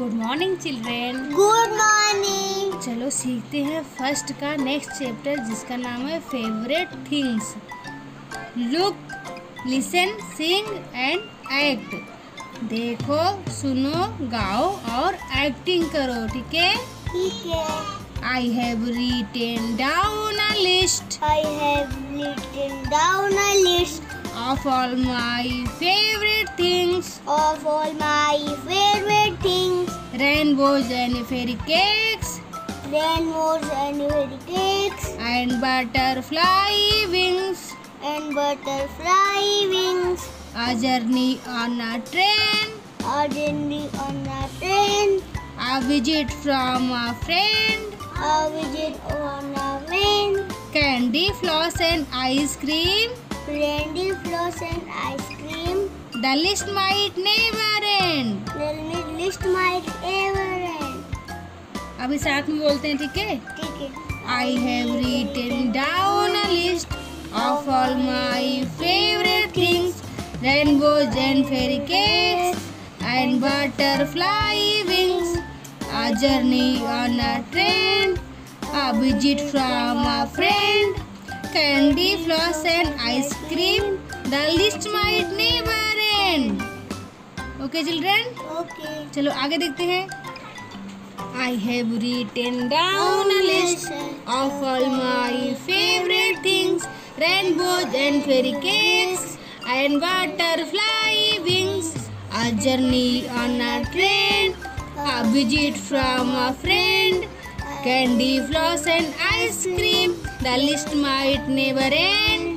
Good morning children. Good morning. चलो सीखते हैं फर्स्ट का नेक्स्ट चैप्टर जिसका नाम है favourite things. Look, listen, sing and act. देखो, सुनो, गाओ और एक्टिंग करो। ठीक है? ठीक है। I have written down a list. I have written down a list of all my favorite things. of all my favorite things. Rainbows and fairy cakes. Rainbows and fairy cakes. And butterfly wings. And butterfly wings. A journey on a train. A journey on a train. A visit from a friend. A visit on a train. Candy, floss and ice cream. Candy, floss and ice cream. The list might never end. The list might ever end. अभी साथ में बोलते हैं, ठीक है? ठीक है। I have written down a list of all my favorite things. Rainbows and fairy cakes and butterfly wings. A journey on a train. A visit from a friend. Candy, floss and ice cream. The list might never end. Okay children? Okay. चलो आगे देखते हैं। I have written down a list of all my favorite things. Rainbows and fairy cakes and butterfly wings. A journey on a train. A visit from a friend. Candy, floss and ice cream. The list might never end.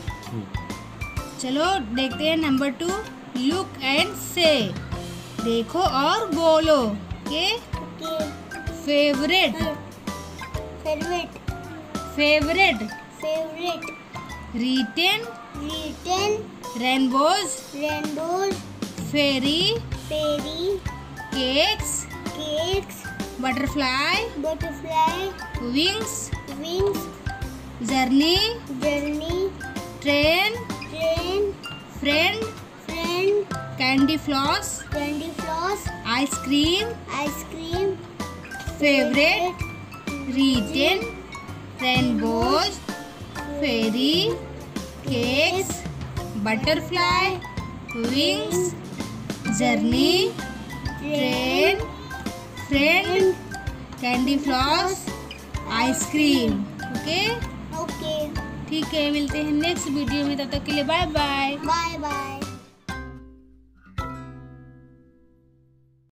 चलो देखते हैं number 2। Look and से। देखो और बोलो। के Okay. Favourite, Favorite. Favourite, Favorite. Written, Written. Rainbows, Rainbows. Fairy, Fairy. Cakes, Cakes. Butterfly, Butterfly. Wings, Wings. Journey, Journey. Train, Train. Friend, Friend. Candy floss, Candy floss. Ice cream, Ice cream. Favourite, written, rainbows, fairy, cakes, butterfly, wings, journey, train, friend, candy floss, ice cream. Okay, Okay. ठीक है, मिलते हैं next video में। तब तक के लिए bye bye. Bye bye.